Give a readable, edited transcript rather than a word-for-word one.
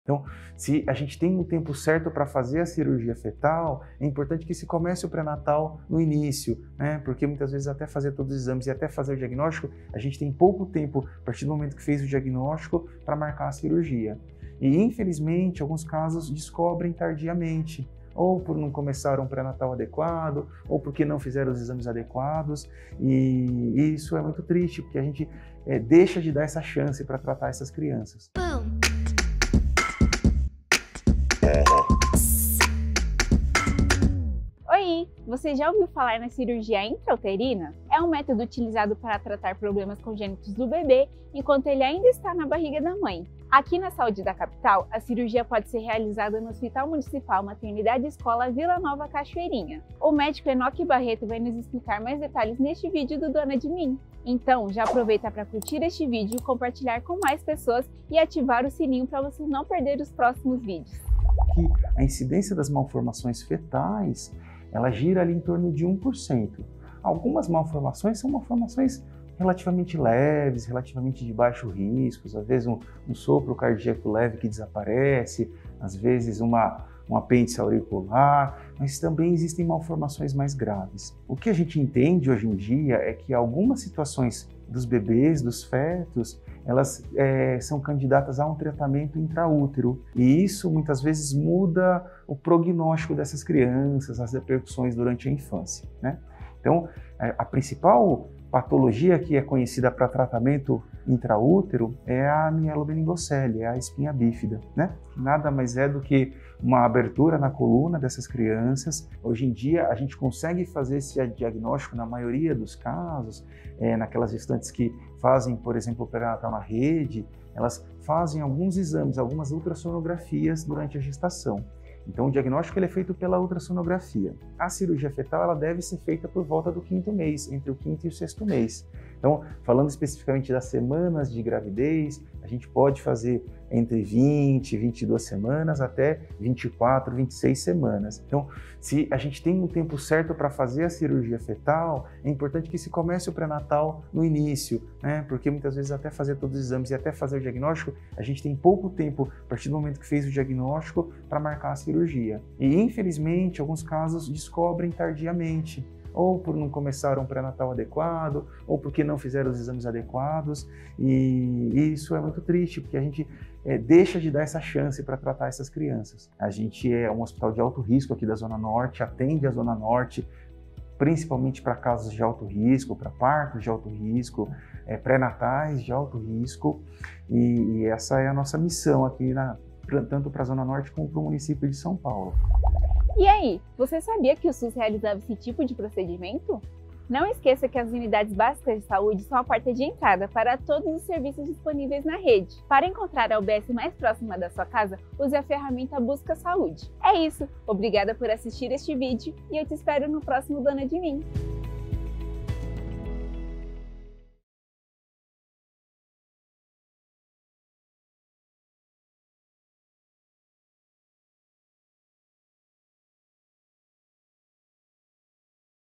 Então, se a gente tem um tempo certo para fazer a cirurgia fetal, é importante que se comece o pré-natal no início, né? Porque muitas vezes até fazer todos os exames e até fazer o diagnóstico, a gente tem pouco tempo, a partir do momento que fez o diagnóstico, para marcar a cirurgia. E infelizmente, alguns casos descobrem tardiamente, ou por não começar um pré-natal adequado, ou porque não fizeram os exames adequados, e isso é muito triste, porque a gente deixa de dar essa chance para tratar essas crianças. Oi, você já ouviu falar na cirurgia intrauterina? É um método utilizado para tratar problemas congênitos do bebê enquanto ele ainda está na barriga da mãe. Aqui na Saúde da Capital, a cirurgia pode ser realizada no Hospital Municipal Maternidade Escola Vila Nova Cachoeirinha. O médico Enoque Barreto vai nos explicar mais detalhes neste vídeo do Dona de Mim. Então, já aproveita para curtir este vídeo, compartilhar com mais pessoas e ativar o sininho para você não perder os próximos vídeos. Que a incidência das malformações fetais, ela gira ali em torno de 1%. Algumas malformações são malformações relativamente leves, relativamente de baixo risco, às vezes um sopro cardíaco leve que desaparece, às vezes um apêndice auricular, mas também existem malformações mais graves. O que a gente entende hoje em dia é que algumas situações dos bebês, dos fetos, elas são candidatas a um tratamento intraútero, e isso muitas vezes muda o prognóstico dessas crianças, as repercussões durante a infância, né? Então, a principal patologia que é conhecida para tratamento intraútero é a mielomeningocele, é a espinha bífida, né? Nada mais é do que uma abertura na coluna dessas crianças. Hoje em dia a gente consegue fazer esse diagnóstico na maioria dos casos, naquelas gestantes que fazem, por exemplo, o pré-natal na rede, elas fazem alguns exames, algumas ultrassonografias durante a gestação. Então o diagnóstico ele é feito pela ultrassonografia. A cirurgia fetal ela deve ser feita por volta do 5º mês, entre o 5º e o 6º mês. Então, falando especificamente das semanas de gravidez, a gente pode fazer entre 20 e 22 semanas até 24, 26 semanas. Então, se a gente tem um tempo certo para fazer a cirurgia fetal, é importante que se comece o pré-natal no início, né? Porque muitas vezes até fazer todos os exames e até fazer o diagnóstico, a gente tem pouco tempo, a partir do momento que fez o diagnóstico, para marcar a cirurgia. E infelizmente, alguns casos descobrem tardiamente, ou por não começar um pré-natal adequado, ou porque não fizeram os exames adequados, e isso é muito triste, porque a gente deixa de dar essa chance para tratar essas crianças. A gente é um hospital de alto risco aqui da Zona Norte, atende a Zona Norte, principalmente para casos de alto risco, para partos de alto risco, pré-natais de alto risco, e essa é a nossa missão aqui, tanto para a Zona Norte como para o município de São Paulo. E aí, você sabia que o SUS realizava esse tipo de procedimento? Não esqueça que as unidades básicas de saúde são a porta de entrada para todos os serviços disponíveis na rede. Para encontrar a UBS mais próxima da sua casa, use a ferramenta Busca Saúde. É isso, obrigada por assistir este vídeo e eu te espero no próximo Dona de Mim.